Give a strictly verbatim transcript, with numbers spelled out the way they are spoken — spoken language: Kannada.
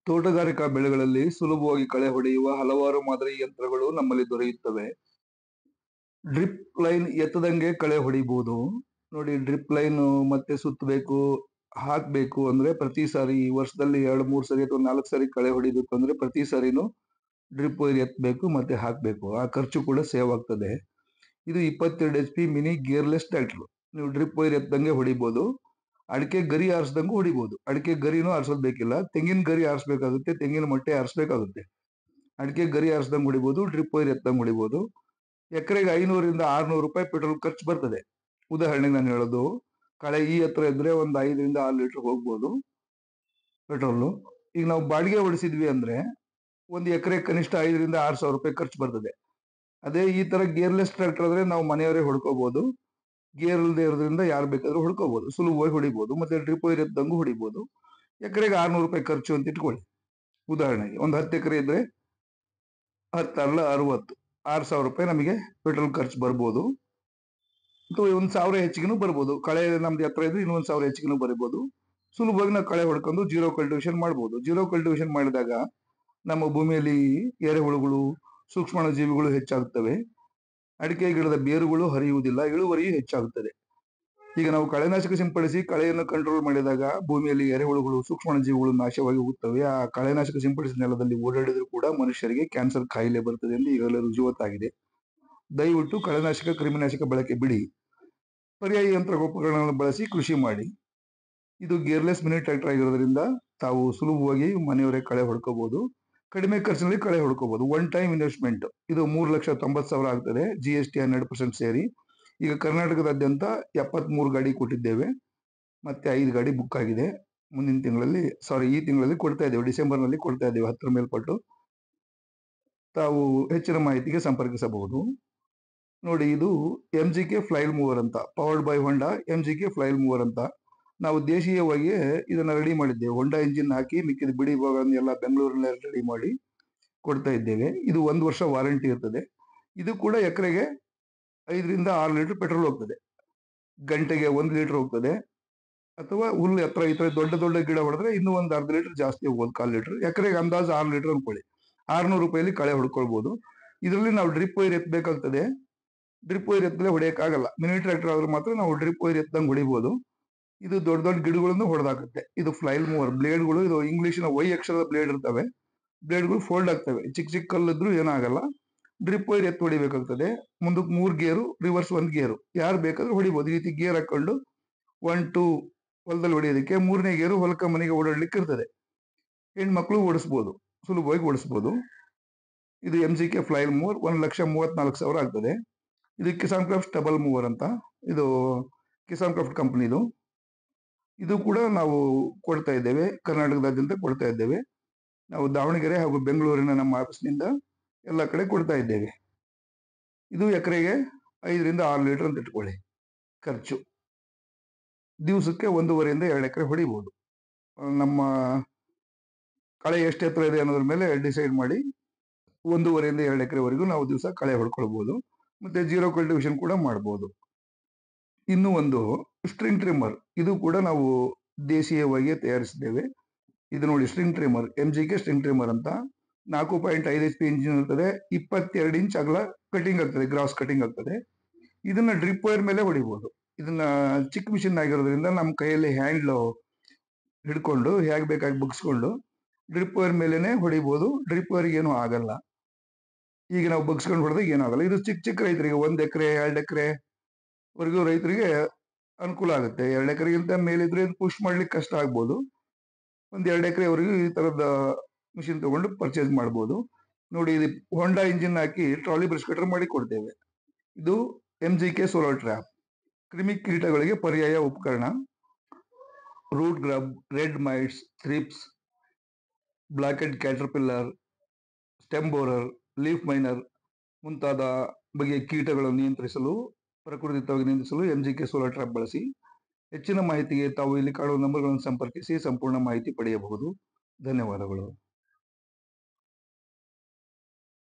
ತೋಟಗಾರಿಕಾ ಬೆಳೆಗಳಲ್ಲಿ ಸುಲಭವಾಗಿ ಕಳೆ ಹೊಡೆಯುವ ಹಲವಾರು ಮಾದರಿ ಯಂತ್ರಗಳು ನಮ್ಮಲ್ಲಿ ದೊರೆಯುತ್ತವೆ. ಡ್ರಿಪ್ ಲೈನ್ ಎತ್ತದಂಗೆ ಕಳೆ ಹೊಡಿಬಹುದು. ನೋಡಿ, ಡ್ರಿಪ್ ಲೈನ್ ಮತ್ತೆ ಸುತ್ತಬೇಕು, ಹಾಕ್ಬೇಕು ಅಂದ್ರೆ ಪ್ರತಿ ಸಾರಿ ವರ್ಷದಲ್ಲಿ ಎರಡು ಮೂರು ಸರಿ ಅಥವಾ ನಾಲ್ಕು ಸಾರಿ ಕಳೆ ಹೊಡಿಬೇಕು ಅಂದ್ರೆ ಪ್ರತಿ ಸಾರಿನೂ ಡ್ರಿಪ್ ವೈರ್ ಎತ್ತಬೇಕು ಮತ್ತೆ ಹಾಕ್ಬೇಕು. ಆ ಖರ್ಚು ಕೂಡ ಸೇವ್ ಆಗ್ತದೆ. ಇದು ಇಪ್ಪತ್ತೆರಡು H P mini gearless tractor. ನೀವು ಡ್ರಿಪ್ ವೈರ್ ಎತ್ತದಂಗೆ ಹೊಡಿಬಹುದು. ಅಡಿಕೆ ಗರಿ ಆರಿಸ್ದಂಗೂ ಹೊಡಿಬಹುದು. ಅಡಿಕೆ ಗರಿನೂ ಆರಿಸೋದ್ ಬೇಕಿಲ್ಲ, ತೆಂಗಿನ ಗರಿ ಆರಿಸ್ಬೇಕಾಗುತ್ತೆ, ತೆಂಗಿನ ಮೊಟ್ಟೆ ಆರಿಸ್ಬೇಕಾಗುತ್ತೆ. ಅಡಿಕೆ ಗರಿ ಆರಿಸ್ದಂಗ್ ಹೊಡಿಬಹುದು, ಡ್ರಿಪ್ ವೈರ್ ಎತ್ತಂಗ್ ಹೊಡಿಬಹುದು. ಎಕರೆಗೆ ಐನೂರಿಂದ ಆರ್ನೂರು ರೂಪಾಯಿ ಪೆಟ್ರೋಲ್ ಖರ್ಚು ಬರ್ತದೆ. ಉದಾಹರಣೆಗೆ ನಾನು ಹೇಳೋದು, ಕಳೆ ಈ ಹತ್ರ ಇದ್ರೆ ಒಂದು ಐದರಿಂದ ಆರು ಲೀಟರ್ ಹೋಗ್ಬೋದು ಪೆಟ್ರೋಲು. ಈಗ ನಾವು ಬಾಡಿಗೆ ಹೊಡಿಸಿದ್ವಿ ಅಂದ್ರೆ ಒಂದು ಎಕರೆ ಕನಿಷ್ಠ ಐದರಿಂದ ಆರು ಸಾವಿರ ರೂಪಾಯಿ ಖರ್ಚು ಬರ್ತದೆ. ಅದೇ ಈ ತರ ಗೇರ್ಲೆಸ್ ಟ್ರ್ಯಾಕ್ಟರ್ ಆದ್ರೆ ನಾವು ಮನೆಯವರೇ ಹೊಡ್ಕೋಬಹುದು. ಗೇರ್ ಇಲ್ಲದೆ ಇರೋದ್ರಿಂದ ಯಾರು ಬೇಕಾದ್ರೂ ಹೊಡ್ಕೋಬಹುದು, ಸುಲಭವಾಗಿ ಹೊಡಿಬಹುದು. ಮತ್ತೆ ಡ್ರಿಪ್ ವೈರ್ ಎತ್ತಂಗೂ ಹೊಡಿಬಹುದು. ಎಕರೆಗೆ ಆರ್ನೂರು ರೂಪಾಯಿ ಖರ್ಚು ಅಂತ ಇಟ್ಕೊಳ್ಳಿ. ಉದಾಹರಣೆಗೆ ಒಂದು ಹತ್ತು ಎಕರೆ ಇದ್ರೆ ಹತ್ತಲ್ಲ ಅರವತ್ತು ಆರು ಸಾವಿರ ರೂಪಾಯಿ ನಮಗೆ ಪೆಟ್ರೋಲ್ ಖರ್ಚು ಬರ್ಬೋದು. ಅಥವಾ ಒಂದ್ ಸಾವಿರ ಹೆಚ್ಚಿಗೆನೂ ಬರ್ಬೋದು. ಕಳೆ ನಮ್ದು ಎತ್ತರ ಇದ್ರೆ ಇನ್ನೊಂದ್ ಸಾವಿರ ಹೆಚ್ಚಿಗೆನೂ ಬರ್ಬೋದು. ಸುಲಭವಾಗಿ ನಾವು ಕಳೆ ಹೊಡ್ಕೊಂಡು ಜೀರೋ ಕಲ್ಟಿವೇಶನ್ ಮಾಡ್ಬೋದು. ಜೀರೋ ಕಲ್ಟಿವೇಶನ್ ಮಾಡಿದಾಗ ನಮ್ಮ ಭೂಮಿಯಲ್ಲಿ ಎರೆಹುಳುಗಳು, ಸೂಕ್ಷ್ಮಾಣು ಜೀವಿಗಳು ಹೆಚ್ಚಾಗುತ್ತವೆ. ಅಡಿಕೆ ಗಿಡದ ಬೇರುಗಳು ಹರಿಯುವುದಿಲ್ಲ, ಇಳುವರಿಯೂ ಹೆಚ್ಚಾಗುತ್ತದೆ. ಈಗ ನಾವು ಕಳೆನಾಶಕ ಸಿಂಪಡಿಸಿ ಕಳೆಯನ್ನು ಕಂಟ್ರೋಲ್ ಮಾಡಿದಾಗ ಭೂಮಿಯಲ್ಲಿ ಎರೆಹುಳುಗಳು, ಸೂಕ್ಷ್ಮಾಣು ಜೀವಿಗಳು ನಾಶವಾಗಿ ಹೋಗುತ್ತವೆ. ಆ ಕಳೆನಾಶಕ ಸಿಂಪಡಿಸಿದ ನೆಲದಲ್ಲಿ ಓಡಾಡಿದ್ರು ಕೂಡ ಮನುಷ್ಯರಿಗೆ ಕ್ಯಾನ್ಸರ್ ಕಾಯಿಲೆ ಬರ್ತದೆ ಎಂದು ಈಗಲೇ ರುಜುವಾತಾಗಿದೆ. ದಯವಿಟ್ಟು ಕಳೆನಾಶಕ, ಕ್ರಿಮಿನಾಶಕ ಬಳಕೆ ಬಿಡಿ. ಪರ್ಯಾಯ ಯಂತ್ರೋಪಕರಣಗಳನ್ನು ಬಳಸಿ ಕೃಷಿ ಮಾಡಿ. ಇದು ಗೇರ್ಲೆಸ್ ಮಿನಿ ಟ್ರ್ಯಾಕ್ಟರ್ ಆಗಿರೋದ್ರಿಂದ ತಾವು ಸುಲಭವಾಗಿ ಮನೆಯವರೇ ಕಳೆ ಹೊಡ್ಕೋಬಹುದು. ಕಡಿಮೆ ಖರ್ಚಿನಲ್ಲಿ ಕಳೆ ಹೊಡ್ಕೋಬಹುದು. One time investment. ಇದು ಮೂರು ಲಕ್ಷ ತೊಂಬತ್ತು ಸಾವಿರ ಆಗ್ತದೆ, ಜಿ ಎಸ್ ಟಿ ಹನ್ನೆರಡು ಪರ್ಸೆಂಟ್ ಸೇರಿ. ಈಗ ಕರ್ನಾಟಕದಾದ್ಯಂತ ಎಪ್ಪತ್ತ್ ಮೂರು ಗಾಡಿ ಕೊಟ್ಟಿದ್ದೇವೆ, ಮತ್ತೆ ಐದು ಗಾಡಿ ಬುಕ್ ಆಗಿದೆ. ಮುಂದಿನ ತಿಂಗಳಲ್ಲಿ ಸಾರಿ ಈ ತಿಂಗಳಲ್ಲಿ ಕೊಡ್ತಾ ಇದ್ದೇವೆ, ಡಿಸೆಂಬರ್ ನಲ್ಲಿ ಕೊಡ್ತಾ ಇದ್ದೇವೆ ಹತ್ತರ ಮೇಲ್ಪಟ್ಟು. ತಾವು ಹೆಚ್ಚಿನ ಮಾಹಿತಿಗೆ ಸಂಪರ್ಕಿಸಬಹುದು. ನೋಡಿ, ಇದು M G K flail mower ಅಂತ, powered by Honda M G K flail mower ಅಂತ. ನಾವು ದೇಶೀಯವಾಗಿ ಇದನ್ನ ರೆಡಿ ಮಾಡಿದ್ದೇವೆ. ಹೊಂಡಾ ಇಂಜಿನ್ ಹಾಕಿ ಮಿಕ್ಕಿದ ಬಿಡಿ ಭಾಗವನ್ನೆಲ್ಲ ಬೆಂಗಳೂರಿನಲ್ಲಿ ರೆಡಿ ಮಾಡಿ ಕೊಡ್ತಾ ಇದ್ದೇವೆ. ಇದು ಒಂದು ವರ್ಷ ವಾರಂಟಿ ಇರ್ತದೆ. ಇದು ಕೂಡ ಎಕರೆಗೆ ಐದರಿಂದ ಆರು ಲೀಟರ್ ಪೆಟ್ರೋಲ್ ಹೋಗ್ತದೆ. ಗಂಟೆಗೆ ಒಂದು ಲೀಟರ್ ಹೋಗ್ತದೆ. ಅಥವಾ ಹುಲ್ಲು ಎತ್ತರ ಈ ತರ ದೊಡ್ಡ ದೊಡ್ಡ ಗಿಡ ಹೊಡೆದ್ರೆ ಇನ್ನೂ ಒಂದು ಅರ್ಧ ಲೀಟರ್ ಜಾಸ್ತಿ ಹೋಗ್ಬೋದು, ಕಾಲು ಲೀಟರ್. ಎಕರೆಗೆ ಅಂದಾಜು ಆರು ಲೀಟರ್ ಅನ್ಕೊಳ್ಳಿ. ಆರ್ನೂರು ರೂಪಾಯಲ್ಲಿ ಕಳೆ ಹೊಡ್ಕೊಳ್ಬಹುದು. ಇದರಲ್ಲಿ ನಾವು ಡ್ರಿಪ್ ವೈರ್ ಎತ್ತಬೇಕಾಗ್ತದೆ. ಡ್ರಿಪ್ ವೈರ್ ಎತ್ತಲೇ ಹೊಡೆಯಕ್ಕಾಗಲ್ಲ. ಮಿನಿ ಟ್ರ್ಯಾಕ್ಟರ್ ಆದ್ರೆ ಮಾತ್ರ ನಾವು ಡ್ರಿಪ್ ವೈರ್ ಎತ್ತಂಗ್ ಹೊಡಿಬಹುದು. ಇದು ದೊಡ್ಡ ದೊಡ್ಡ ಗಿಡಗಳನ್ನು ಹೊಡೆದಾಕುತ್ತೆ. ಇದು ಫ್ಲೈಲ್ ಮೂವರ್. ಬ್ಲೇಡ್ಗಳು ಇದು ಇಂಗ್ಲಿಷಿನ ವೈ ಅಕ್ಷರದ ಬ್ಲೇಡ್ ಇರ್ತವೆ. ಬ್ಲೇಡ್ಗಳು ಫೋಲ್ಡ್ ಆಗ್ತವೆ. ಚಿಕ್ಕ ಚಿಕ್ಕ ಕಲ್ಲಿದ್ರು ಏನಾಗಲ್ಲ. ಡ್ರಿಪ್ ವೈರ್ ಎತ್ತು ಹೊಡಿಬೇಕಾಗ್ತದೆ. ಮುಂದಕ್ಕೆ ಮೂರ್ ಗೇರು, ರಿವರ್ಸ್ ಒಂದ್ ಗೇರು. ಯಾರು ಬೇಕಾದ್ರೂ ಹೊಡಿಬಹುದು. ಈ ರೀತಿ ಗೇರ್ ಹಾಕೊಂಡು ಒನ್ ಟೂ ಹೊಲದಲ್ಲಿ ಹೊಡಿಯೋದಕ್ಕೆ, ಮೂರನೇ ಗೇರು ಹೊಲಕ ಮನೆಗೆ ಓಡಾಡ್ಲಿಕ್ಕೆ ಇರ್ತದೆ. ಹೆಣ್ಮಕ್ಳು ಓಡಿಸ್ಬೋದು, ಸುಲಭವಾಗಿ ಓಡಿಸ್ಬೋದು. ಇದು M G K flail mower ಒಂದ್ ಲಕ್ಷ ಮೂವತ್ನಾಲ್ಕು ಸಾವಿರ ಆಗ್ತದೆ. ಇದು ಕಿಸಾನ್ ಕ್ರಾಫ್ಟ್ ಡಬಲ್ ಮೂವರ್ ಅಂತ, ಇದು ಕಿಸಾನ್ ಕ್ರಾಫ್ಟ್ ಕಂಪನಿದು. ಇದು ಕೂಡ ನಾವು ಕೊಡ್ತಾ ಇದ್ದೇವೆ, ಕರ್ನಾಟಕದಾದ್ಯಂತ ಕೊಡ್ತಾ ಇದ್ದೇವೆ. ನಾವು ದಾವಣಗೆರೆ ಹಾಗೂ ಬೆಂಗಳೂರಿನ ನಮ್ಮ ಆಫೀಸ್ನಿಂದ ಎಲ್ಲ ಕಡೆ ಕೊಡ್ತಾ ಇದ್ದೇವೆ. ಇದು ಎಕರೆಗೆ ಐದರಿಂದ ಆರು ಲೀಟರ್ ಅಂತ ಇಟ್ಕೊಳ್ಳಿ ಖರ್ಚು. ದಿವಸಕ್ಕೆ ಒಂದೂವರೆಯಿಂದ ಎರಡು ಎಕರೆ ಹೊಡಿಬಹುದು. ನಮ್ಮ ಕಳೆ ಎಷ್ಟು ಎತ್ತರ ಇದೆ ಅನ್ನೋದ್ರ ಮೇಲೆ ಡಿಸೈಡ್ ಮಾಡಿ ಒಂದೂವರೆಯಿಂದ ಎರಡು ಎಕರೆವರೆಗೂ ನಾವು ದಿವಸ ಕಳೆ ಹೊಡ್ಕೊಳ್ಬಹುದು. ಮತ್ತೆ ಜೀರೋ ಕಲ್ಟಿವೇಶನ್ ಕೂಡ ಮಾಡ್ಬೋದು. ಇನ್ನು ಒಂದು ಸ್ಟ್ರಿಂಗ್ ಟ್ರಿಮ್ಮರ್. ಇದು ಕೂಡ ನಾವು ದೇಶೀಯವಾಗಿ ತಯಾರಿಸಿದ್ದೇವೆ. ಇದು ನೋಡಿ, string trimmer, M G K string trimmer ಅಂತ. ನಾಲ್ಕು ಪಾಯಿಂಟ್ ಐದು ಎಚ್ ಪಿ ಇಂಜಿನ್ ಇರ್ತದೆ. ಇಪ್ಪತ್ತೆರಡು ಇಂಚ್ ಅಗಲ ಕಟಿಂಗ್ ಆಗ್ತದೆ, ಗ್ರಾಸ್ ಕಟಿಂಗ್ ಆಗ್ತದೆ. ಇದನ್ನ ಡ್ರಿಪ್ ವೈರ್ ಮೇಲೆ ಹೊಡಿಬಹುದು. ಇದನ್ನ ಚಿಕ್ಕ ಮಿಷಿನ್ ಆಗಿರೋದ್ರಿಂದ ನಮ್ಮ ಕೈಯಲ್ಲಿ ಹ್ಯಾಂಡ್ಲ್ ಹಿಡ್ಕೊಂಡು ಹೇಗೆ ಬೇಕಾಗಿ ಬಗ್ಸ್ಕೊಂಡು ಡ್ರಿಪ್ ವೈರ್ ಮೇಲೆನೆ ಹೊಡಿಬಹುದು. ಡ್ರಿಪ್ ವೈರ್ಗೆ ಏನು ಆಗಲ್ಲ. ಈಗ ನಾವು ಬಗ್ಸ್ಕೊಂಡು ಹೊಡೆದಾಗ ಏನಾಗಲ್ಲ. ಇದು ಚಿಕ್ಕ ಚಿಕ್ಕ ರೈತರಿಗೆ ಒಂದ್ ಎಕರೆ ಎರಡು ಎಕರೆ ವರೆಗೂ ರೈತರಿಗೆ ಅನುಕೂಲ ಆಗುತ್ತೆ. ಎರಡು ಎಕರೆಗಿಂತ ಮೇಲಿದ್ರೆ ಪುಷ್ ಮಾಡ್ಲಿಕ್ಕೆ ಕಷ್ಟ ಆಗ್ಬೋದು. ಒಂದ್ ಎರಡು ಎಕರೆವರೆಗೂ ಈ ತರದ ಮಿಷಿನ್ ತಗೊಂಡು ಪರ್ಚೇಸ್ ಮಾಡ್ಬೋದು. ನೋಡಿ, ಇದು ಹೊಂಡಾ ಇಂಜಿನ್ ಹಾಕಿ ಟ್ರಾಲಿ ಬ್ರಷ್ ಕಟರ್ ಮಾಡಿ ಕೊಡ್ತೇವೆ. ಇದು M G K solar trap. ಕ್ರಿಮಿ ಕೀಟಗಳಿಗೆ ಪರ್ಯಾಯ ಉಪಕರಣ. Root grub, red mites, thrips, black head caterpillar, stem borer, leaf miner ಮುಂತಾದ ಬಗೆಯ ಕೀಟಗಳನ್ನು ನಿಯಂತ್ರಿಸಲು, ಪ್ರಕೃತಿವಾಗಿ ನಿಯಂತ್ರಿಸಲು M G K solar trap ಬಳಸಿ. ಹೆಚ್ಚಿನ ಮಾಹಿತಿಗೆ ತಾವು ಇಲ್ಲಿ ಕಾಣುವ ನಂಬರ್ಗಳನ್ನು ಸಂಪರ್ಕಿಸಿ ಸಂಪೂರ್ಣ ಮಾಹಿತಿ ಪಡೆಯಬಹುದು. ಧನ್ಯವಾದಗಳು.